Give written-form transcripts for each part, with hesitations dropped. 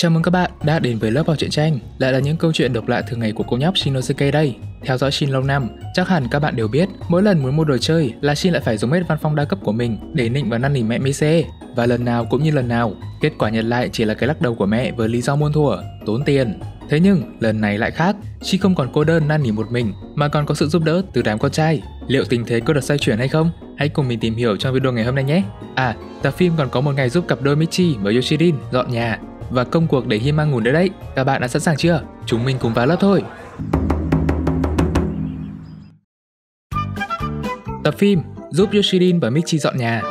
Chào mừng các bạn đã đến với lớp học truyện tranh, lại là những câu chuyện độc lạ thường ngày của cô nhóc Shinosuke đây. Theo dõi Shin lâu năm, chắc hẳn các bạn đều biết, mỗi lần muốn mua đồ chơi là Shin lại phải dùng hết văn phong đa cấp của mình để nịnh và năn nỉ mẹ Mise. Và lần nào cũng như lần nào, kết quả nhận lại chỉ là cái lắc đầu của mẹ với lý do muôn thuở, tốn tiền. Thế nhưng lần này lại khác, Shin không còn cô đơn năn nỉ một mình mà còn có sự giúp đỡ từ đám con trai. Liệu tình thế có được xoay chuyển hay không? Hãy cùng mình tìm hiểu trong video ngày hôm nay nhé. Tập phim còn có một ngày giúp cặp đôi Michi và Yoshidin dọn nhà và công cuộc để Hima ngủ nữa đấy. Các bạn đã sẵn sàng chưa? Chúng mình cùng vào lớp thôi. Tập phim giúp Yoshidin và Michi dọn nhà.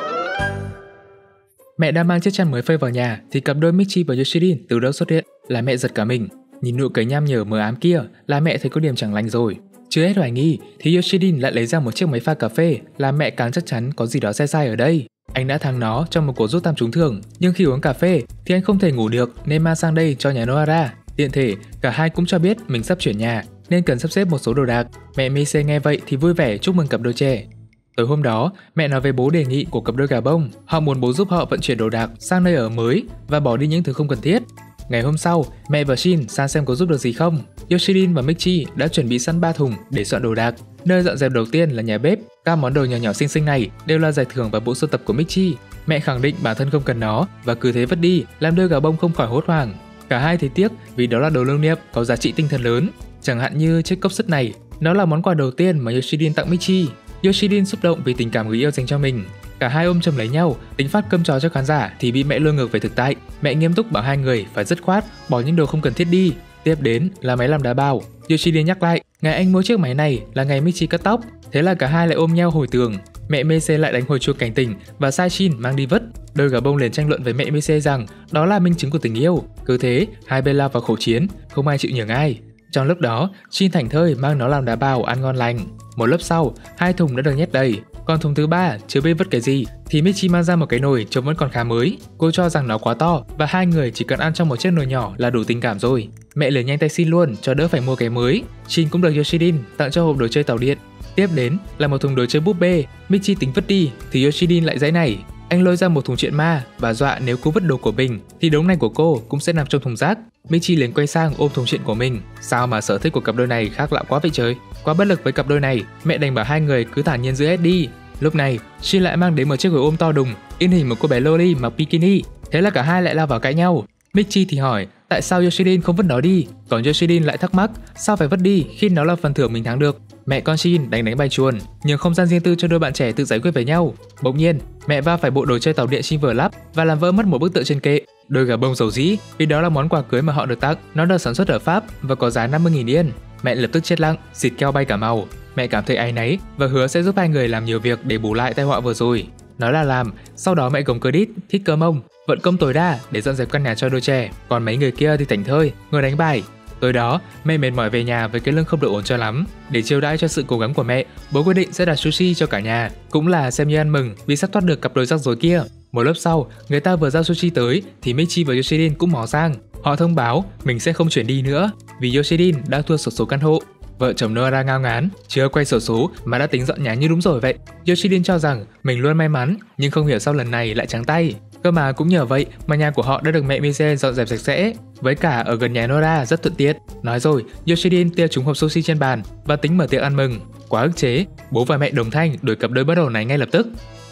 Mẹ đang mang chiếc chăn mới phơi vào nhà thì cặp đôi Michi và Yoshidin từ đâu xuất hiện, là mẹ giật cả mình. Nhìn nụ cười nham nhở mờ ám kia là mẹ thấy có điểm chẳng lành rồi. Chưa hết hoài nghi thì Yoshidin lại lấy ra một chiếc máy pha cà phê, là mẹ càng chắc chắn có gì đó sai ở đây. Anh đã thắng nó trong một cuộc rút thăm trúng thưởng, nhưng khi uống cà phê thì anh không thể ngủ được nên mang sang đây cho nhà Nohara. Tiện thể cả hai cũng cho biết mình sắp chuyển nhà nên cần sắp xếp một số đồ đạc. Mẹ Mise nghe vậy thì vui vẻ chúc mừng cặp đôi trẻ. Tối hôm đó, mẹ nói với bố đề nghị của cặp đôi gà bông. Họ muốn bố giúp họ vận chuyển đồ đạc sang nơi ở mới và bỏ đi những thứ không cần thiết. Ngày hôm sau, mẹ và Shin sang xem có giúp được gì không. Yoshidin và Michi đã chuẩn bị sẵn 3 thùng để soạn đồ đạc. Nơi dọn dẹp đầu tiên là nhà bếp. Các món đồ nhỏ nhỏ xinh xinh này đều là giải thưởng và bộ sưu tập của Michi. Mẹ khẳng định bản thân không cần nó và cứ thế vứt đi, làm đôi gà bông không khỏi hốt hoảng. Cả hai thấy tiếc vì đó là đồ lưu niệm có giá trị tinh thần lớn. Chẳng hạn như chiếc cốc sắt này, nó là món quà đầu tiên mà Yoshidin tặng Michi. Yoshidin xúc động vì tình cảm người yêu dành cho mình. Cả hai ôm chầm lấy nhau, tính phát cơm trò cho khán giả thì bị mẹ lôi ngược về thực tại. Mẹ nghiêm túc bảo hai người phải dứt khoát bỏ những đồ không cần thiết đi. Tiếp đến là máy làm đá bào. Yoshidin nhắc lại, ngày anh mua chiếc máy này là ngày Michi cắt tóc. Thế là cả hai lại ôm nhau hồi tưởng. Mẹ Mise lại đánh hồi chuông cảnh tỉnh và sai Shin mang đi vứt. Đôi gà bông liền tranh luận với mẹ Mise rằng đó là minh chứng của tình yêu. Cứ thế, hai bên lao vào khẩu chiến, không ai chịu nhường ai. Trong lúc đó, Shin thảnh thơi mang nó làm đá bào ăn ngon lành. Một lớp sau, 2 thùng đã được nhét đầy. Còn thùng thứ 3 chưa biết vứt cái gì thì Michi mang ra một cái nồi trông vẫn còn khá mới. Cô cho rằng nó quá to và hai người chỉ cần ăn trong một chiếc nồi nhỏ là đủ tình cảm rồi. Mẹ liền nhanh tay xin luôn cho đỡ phải mua cái mới. Shin cũng được Yoshidin tặng cho hộp đồ chơi tàu điện. Tiếp đến là một thùng đồ chơi búp bê. Michi tính vứt đi thì Yoshidin lại giãy nảy. Anh lôi ra một thùng truyện ma và dọa nếu cô vứt đồ của mình thì đống này của cô cũng sẽ nằm trong thùng rác. Michi liền quay sang ôm thùng truyện của mình. Sao mà sở thích của cặp đôi này khác lạ quá vậy trời. Quá bất lực với cặp đôi này, mẹ đành bảo hai người cứ thản nhiên giữ hết đi. Lúc này, Shin lại mang đến một chiếc gối ôm to đùng, in hình một cô bé loli mặc bikini. Thế là cả hai lại lao vào cãi nhau. Michi thì hỏi tại sao Yoshidin không vứt nó đi, còn Yoshidin lại thắc mắc sao phải vứt đi khi nó là phần thưởng mình thắng được. Mẹ con Shin đánh bài chuồn, nhường không gian riêng tư cho đôi bạn trẻ tự giải quyết với nhau. Bỗng nhiên, mẹ va phải bộ đồ chơi tàu điện Shin vừa lắp và làm vỡ mất một bức tượng trên kệ. Đôi gà bông dầu dĩ vì đó là món quà cưới mà họ được tặng. Nó được sản xuất ở Pháp và có giá 50.000 yên. Mẹ lập tức chết lặng, xịt keo bay cả màu. Mẹ cảm thấy áy náy và hứa sẽ giúp hai người làm nhiều việc để bù lại tai họa vừa rồi. Nói là làm, sau đó mẹ gồng credit, thích cơ mông, vận công tối đa để dọn dẹp căn nhà cho đôi trẻ. Còn mấy người kia thì thảnh thơi, ngồi đánh bài. Tối đó, mẹ mệt mỏi về nhà với cái lưng không được ổn cho lắm. Để chiêu đãi cho sự cố gắng của mẹ, bố quyết định sẽ đặt sushi cho cả nhà, cũng là xem như ăn mừng vì sắp thoát được cặp đôi rắc rối kia. Một lớp sau, người ta vừa giao sushi tới thì Michi và Yoshidin cũng mò sang. Họ thông báo mình sẽ không chuyển đi nữa vì Yoshidin đã thua xổ số căn hộ. Vợ chồng Nohara ngao ngán, chưa quay xổ số mà đã tính dọn nhà như đúng rồi vậy. Yoshidin cho rằng mình luôn may mắn, nhưng không hiểu sao lần này lại trắng tay. Cơ mà cũng nhờ vậy mà nhà của họ đã được mẹ Mise dọn dẹp sạch sẽ, với cả ở gần nhà Nohara rất thuận tiện. Nói rồi, Yoshidin tia trúng hộp sushi trên bàn và tính mở tiệc ăn mừng. Quá ức chế, bố và mẹ đồng thanh đuổi cặp đôi bất ổn này ngay lập tức.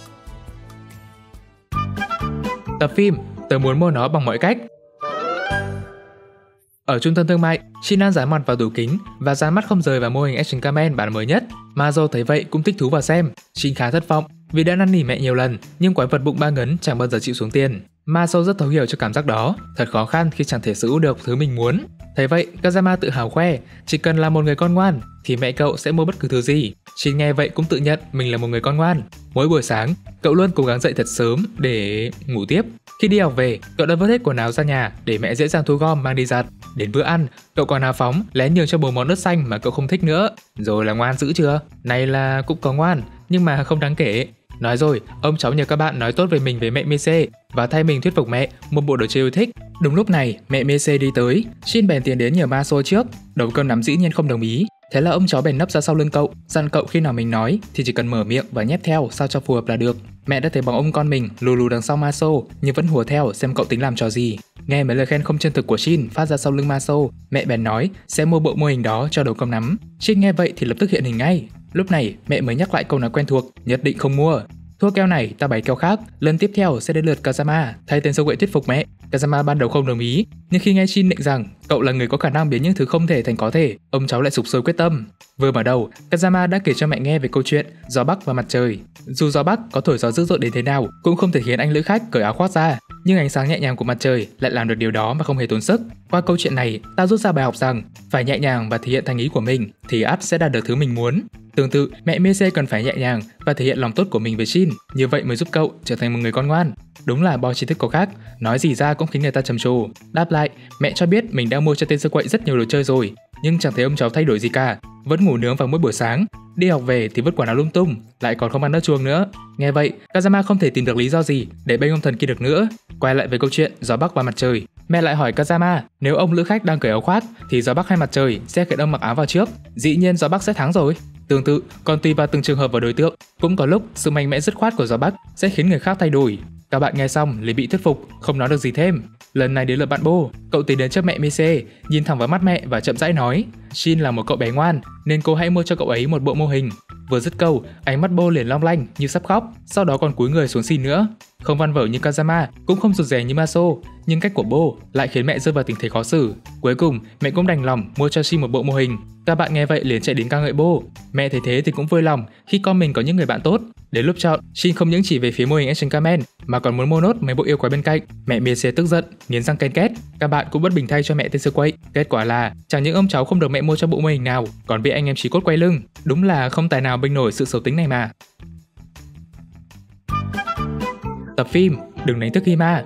Tập phim Tớ muốn mua nó bằng mọi cách. Ở trung tâm thương mại, Shin đang dán mặt vào tủ kính và dán mắt không rời vào mô hình Action Kamen bản mới nhất. Mazo thấy vậy cũng thích thú vào xem. Shin khá thất vọng vì đã năn nỉ mẹ nhiều lần, nhưng quái vật bụng 3 ngấn chẳng bao giờ chịu xuống tiền. Mazo rất thấu hiểu cho cảm giác đó, thật khó khăn khi chẳng thể sở hữu được thứ mình muốn. Thấy vậy, Kazama tự hào khoe, chỉ cần là một người con ngoan thì mẹ cậu sẽ mua bất cứ thứ gì. Shin nghe vậy cũng tự nhận mình là một người con ngoan. Mỗi buổi sáng, cậu luôn cố gắng dậy thật sớm để ngủ tiếp. Khi đi học về, cậu đã vứt hết quần áo ra nhà để mẹ dễ dàng thu gom mang đi giặt. Đến bữa ăn, cậu còn hào phóng lén nhường cho bố món ớt xanh mà cậu không thích nữa. Rồi là ngoan dữ chưa? Này là cũng có ngoan, nhưng mà không đáng kể. Nói rồi, ông cháu nhờ các bạn nói tốt về mình với mẹ Mise và thay mình thuyết phục mẹ mua bộ đồ chơi yêu thích. Đúng lúc này, mẹ Mise đi tới, Shin bèn tiến đến nhờ Maso trước. Đầu cơm nắm dĩ nhiên không đồng ý. Thế là ông cháu bèn nấp ra sau lưng cậu, dặn cậu khi nào mình nói thì chỉ cần mở miệng và nhép theo sao cho phù hợp là được. Mẹ đã thấy bóng ông con mình lù lù đằng sau Maso nhưng vẫn hùa theo xem cậu tính làm trò gì. Nghe mấy lời khen không chân thực của Shin phát ra sau lưng Maso, mẹ bèn nói sẽ mua bộ mô hình đó cho đầu công nắm. Shin nghe vậy thì lập tức hiện hình ngay. Lúc này mẹ mới nhắc lại câu nói quen thuộc, nhất định không mua. Thua kèo này ta bày kèo khác, lần tiếp theo sẽ đến lượt Kazama thay tên sâu quậy thuyết phục mẹ. Kazama ban đầu không đồng ý, nhưng khi nghe Shin định rằng cậu là người có khả năng biến những thứ không thể thành có thể, ông cháu lại sục sôi quyết tâm. Vừa mở đầu, Kazama đã kể cho mẹ nghe về câu chuyện gió bắc và mặt trời. Dù gió bắc có thổi gió dữ dội đến thế nào cũng không thể khiến anh lữ khách cởi áo khoác ra, nhưng ánh sáng nhẹ nhàng của mặt trời lại làm được điều đó mà không hề tốn sức. Qua câu chuyện này, ta rút ra bài học rằng phải nhẹ nhàng và thể hiện thành ý của mình thì ắt sẽ đạt được thứ mình muốn. Tương tự, mẹ Mise cần phải nhẹ nhàng và thể hiện lòng tốt của mình với Shin, như vậy mới giúp cậu trở thành một người con ngoan. Đúng là boy tri thức có khác, nói gì ra cũng khiến người ta trầm trồ. Đáp lại, mẹ cho biết mình đã mua cho tên sơ quậy rất nhiều đồ chơi rồi, nhưng chẳng thấy ông cháu thay đổi gì cả, vẫn ngủ nướng vào mỗi buổi sáng, đi học về thì vứt quần áo lung tung, lại còn không ăn nước chuông nữa. Nghe vậy, Kazama không thể tìm được lý do gì để bênh ông thần kia được nữa. Quay lại với câu chuyện gió bắc và mặt trời, mẹ lại hỏi Kazama nếu ông lữ khách đang cởi áo khoác thì gió bắc hay mặt trời sẽ khiến ông mặc áo vào trước. Dĩ nhiên gió bắc sẽ thắng rồi. Tương tự, còn tùy vào từng trường hợp và đối tượng, cũng có lúc sự mạnh mẽ dứt khoát của gió bắc sẽ khiến người khác thay đổi. Các bạn nghe xong liền bị thuyết phục, không nói được gì thêm. Lần này đến lượt bạn Bo, cậu tiến đến trước mẹ Mise, nhìn thẳng vào mắt mẹ và chậm rãi nói: Shin là một cậu bé ngoan, nên cô hãy mua cho cậu ấy một bộ mô hình. Vừa dứt câu, ánh mắt Bo liền long lanh như sắp khóc, sau đó còn cúi người xuống xin nữa. Không văn vở như Kazama, cũng không rụt rè như Maso, nhưng cách của Bo lại khiến mẹ rơi vào tình thế khó xử. Cuối cùng, mẹ cũng đành lòng mua cho Shin một bộ mô hình. Các bạn nghe vậy liền chạy đến ca ngợi Bo. Mẹ thấy thế thì cũng vui lòng khi con mình có những người bạn tốt. Đến lúc chọn, Shin không những chỉ về phía mô hình Action Kamen mà còn muốn mua nốt mấy bộ yêu quái bên cạnh. Mẹ Mise tức giận, nghiến răng ken két. Các bạn cũng bất bình thay cho mẹ tên sơ quậy. Kết quả là chẳng những ông cháu không được mẹ mua cho bộ mô hình nào, còn bị anh em chí cốt quay lưng. Đúng là không tài nào bênh nổi sự xấu tính này mà. Tập phim Đừng đánh thức Hima.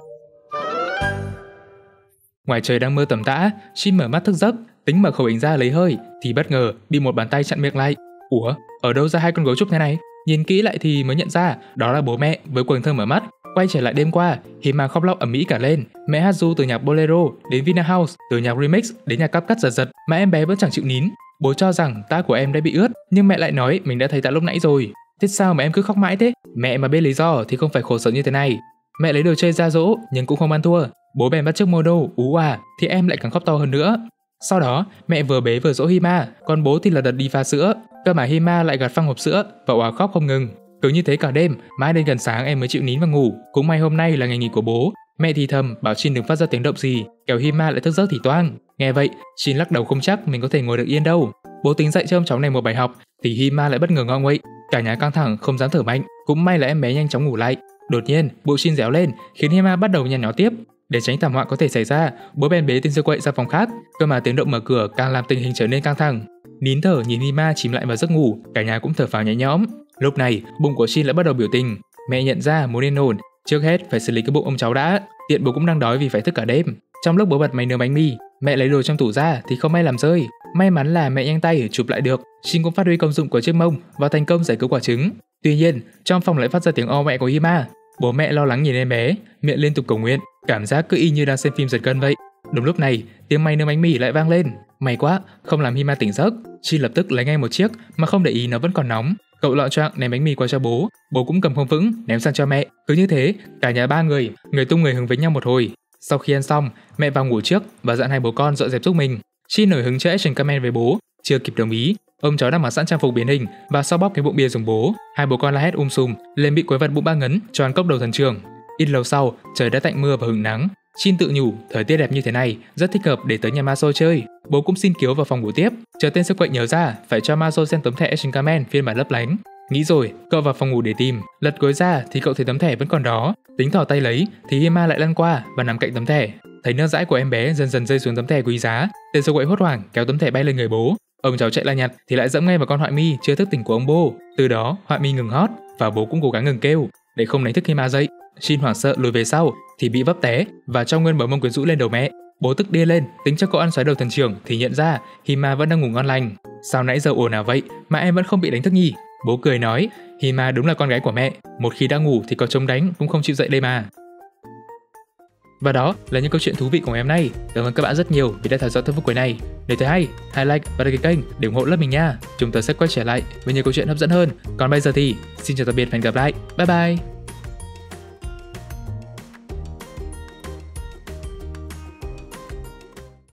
Ngoài trời đang mưa tầm tã, Shin mở mắt thức giấc, tính mở khẩu hình ra lấy hơi thì bất ngờ bị một bàn tay chặn miệng lại. Ủa, ở đâu ra hai con gấu trúc thế này? Nhìn kỹ lại thì mới nhận ra đó là bố mẹ với quần thơ mở mắt. Quay trở lại đêm qua, Hima khóc lóc ầm ĩ cả lên. Mẹ hát ru từ nhạc Bolero đến Vina House, từ nhạc remix đến nhạc cắp cắt giật giật mà em bé vẫn chẳng chịu nín. Bố cho rằng tai của em đã bị ướt, nhưng mẹ lại nói mình đã thấy tạ lúc nãy rồi. Thế sao mà em cứ khóc mãi thế? Mẹ mà biết lý do thì không phải khổ sở như thế này. Mẹ lấy đồ chơi ra dỗ nhưng cũng không ăn thua. Bố bèn bắt chước mua đồ, ú à, thì em lại càng khóc to hơn nữa. Sau đó, mẹ vừa bế vừa dỗ Hima, còn bố thì là đợt đi pha sữa. Cơ mà Hima lại gạt phăng hộp sữa và òa khóc không ngừng. Cứ như thế cả đêm, mãi đến gần sáng em mới chịu nín và ngủ. Cũng may hôm nay là ngày nghỉ của bố. Mẹ thì thầm bảo Shin đừng phát ra tiếng động gì, kẻo Hima lại thức giấc thì toang. Nghe vậy, Shin lắc đầu không chắc mình có thể ngồi được yên đâu. Bố tính dạy cho ông cháu này một bài học, thì Hima lại bất ngờ ngọ nguậy. Cả nhà căng thẳng không dám thở mạnh. Cũng may là em bé nhanh chóng ngủ lại. Đột nhiên, bụng Shin réo lên, khiến Hima bắt đầu nhăn nhó tiếp. Để tránh thảm họa có thể xảy ra, bố bèn bế tên sơ quậy ra phòng khác. Cơ mà tiếng động mở cửa càng làm tình hình trở nên căng thẳng. Nín thở nhìn Hima chìm lại vào giấc ngủ, cả nhà cũng thở phào nhẹ nhõm. Lúc này, bụng của Shin lại bắt đầu biểu tình. Mẹ nhận ra muốn yên ổn, trước hết phải xử lý cái bụng ông cháu đã. Tiện bố cũng đang đói vì phải thức cả đêm. Trong lúc bố bật máy nướng bánh mì, mẹ lấy đồ trong tủ ra thì không may làm rơi. May mắn là mẹ nhanh tay chụp lại được. Shin cũng phát huy công dụng của chiếc mông và thành công giải cứu quả trứng. Tuy nhiên, trong phòng lại phát ra tiếng o mẹ của Hima. Bố mẹ lo lắng nhìn em bé, miệng liên tục cầu nguyện, cảm giác cứ y như đang xem phim giật gân vậy. Đúng lúc này, tiếng máy nướng bánh mì lại vang lên. May quá, không làm Hima tỉnh giấc. Shin lập tức lấy ngay một chiếc mà không để ý nó vẫn còn nóng. Cậu loạng choạng ném bánh mì qua cho bố, bố cũng cầm không vững ném sang cho mẹ. Cứ như thế, cả nhà ba người tung người hứng với nhau một hồi. Sau khi ăn xong, mẹ vào ngủ trước và dặn hai bố con dọn dẹp giúp mình. Shin nổi hứng chơi Action Kamen với bố, chưa kịp đồng ý, ông cháu đang mặc sẵn trang phục biến hình và xoa bóp cái bụng bia dùng bố. Hai bố con la hét sùm, liền bị quái vật bụng ba ngấn cho ăn cốc đầu thần trường. Ít lâu sau, trời đã tạnh mưa và hửng nắng. Shin tự nhủ, thời tiết đẹp như thế này rất thích hợp để tới nhà Maso chơi. Bố cũng xin kiếu vào phòng ngủ tiếp. Chờ tên sơ quậy nhớ ra phải cho Maso xem tấm thẻ Action Kamen phiên bản lấp lánh. Nghĩ rồi, cậu vào phòng ngủ để tìm. Lật gối ra thì cậu thấy tấm thẻ vẫn còn đó. Tính thò tay lấy thì Hima lại lăn qua và nằm cạnh tấm thẻ. Thấy nước dãi của em bé dần dần rơi xuống tấm thẻ quý giá, tên sơ quậy hốt hoảng kéo tấm thẻ bay lên người bố. Ông cháu chạy la nhặt thì lại dẫm ngay vào con Họa Mi chưa thức tỉnh của ông Bo. Từ đó Họa Mi ngừng hót và bố cũng cố gắng ngừng kêu để không đánh thức Hima dậy. Shin hoảng sợ lùi về sau thì bị vấp té và cho nguyên bờ mông quyến rũ lên đầu mẹ. Bố tức điên lên tính cho cậu ăn xoáy đầu thần trưởng thì nhận ra Hima vẫn đang ngủ ngon lành. Sao nãy giờ ồn ào vậy mà em vẫn không bị đánh thức nhỉ? Bố cười nói, Hima đúng là con gái của mẹ, một khi đã ngủ thì có chống đánh cũng không chịu dậy đây mà. Và đó là những câu chuyện thú vị của ngày hôm nay. Cảm ơn các bạn rất nhiều vì đã theo dõi tới phút cuối này. Nếu thấy hay, hãy like và đăng ký kênh để ủng hộ lớp mình nha. Chúng ta sẽ quay trở lại với nhiều câu chuyện hấp dẫn hơn. Còn bây giờ thì xin chào tạm biệt và hẹn gặp lại. Bye bye.